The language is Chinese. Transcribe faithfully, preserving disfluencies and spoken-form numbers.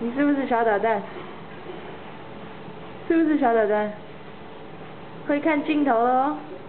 你是不是小捣蛋？是不是小捣蛋？会看镜头了哦。